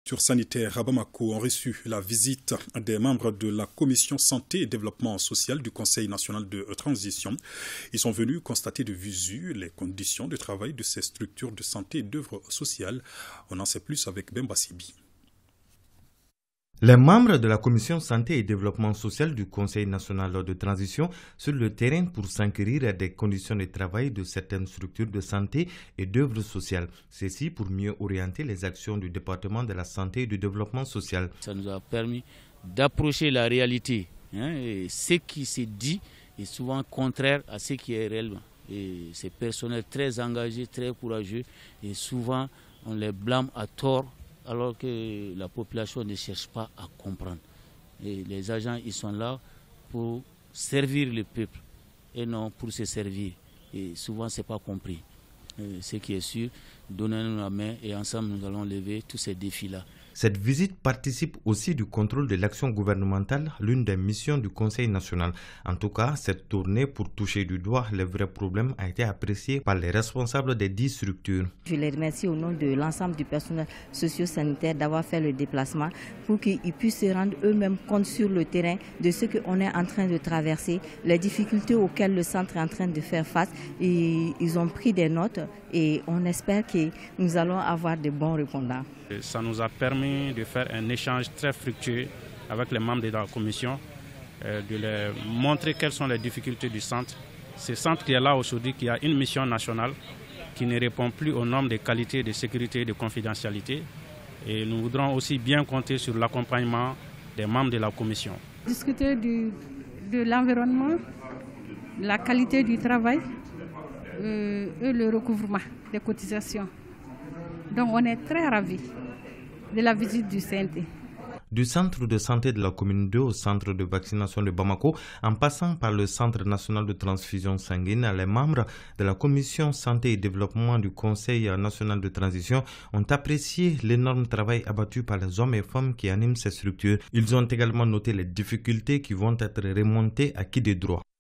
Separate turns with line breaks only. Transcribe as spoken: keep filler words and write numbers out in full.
structures sanitaires à Bamako ont reçu la visite des membres de la Commission Santé et Développement Social du Conseil national de transition. Ils sont venus constater de visu les conditions de travail de ces structures de santé et d'œuvre sociale. On en sait plus avec Bemba Sibi.
Les membres de la Commission Santé et Développement Social du Conseil national de transition sur le terrain pour s'enquérir des conditions de travail de certaines structures de santé et d'œuvre sociale. Ceci pour mieux orienter les actions du département de la santé et du développement social.
Ça nous a permis d'approcher la réalité. Hein, et ce qui s'est dit est souvent contraire à ce qui est réel. Et ces personnels très engagés, très courageux, et souvent on les blâme à tort, alors que la population ne cherche pas à comprendre. Et les agents, ils sont là pour servir le peuple et non pour se servir. Et souvent, ce n'est pas compris. Et ce qui est sûr, donnez-nous la main et ensemble, nous allons lever tous ces défis-là.
Cette visite participe aussi du contrôle de l'action gouvernementale, l'une des missions du Conseil national. En tout cas, cette tournée pour toucher du doigt les vrais problèmes a été appréciée par les responsables des dix structures.
Je les remercie au nom de l'ensemble du personnel socio-sanitaire d'avoir fait le déplacement pour qu'ils puissent se rendre eux-mêmes compte sur le terrain de ce qu'on est en train de traverser, les difficultés auxquelles le centre est en train de faire face. Et ils ont pris des notes et on espère que nous allons avoir de bons répondants.
Ça nous a permis de faire un échange très fructueux avec les membres de la commission, de leur montrer quelles sont les difficultés du centre. Ce centre qui est là aujourd'hui, qui a une mission nationale, qui ne répond plus aux normes de qualité, de sécurité et de confidentialité. Et nous voudrons aussi bien compter sur l'accompagnement des membres de la commission.
Discuter du, de l'environnement, la qualité du travail euh, et le recouvrement des cotisations. Donc on est très ravis de la visite du C N T.
Du centre de santé de la commune deux au centre de vaccination de Bamako, en passant par le centre national de transfusion sanguine, les membres de la commission santé et développement du Conseil national de transition ont apprécié l'énorme travail abattu par les hommes et femmes qui animent ces structures. Ils ont également noté les difficultés qui vont être remontées à qui des droits.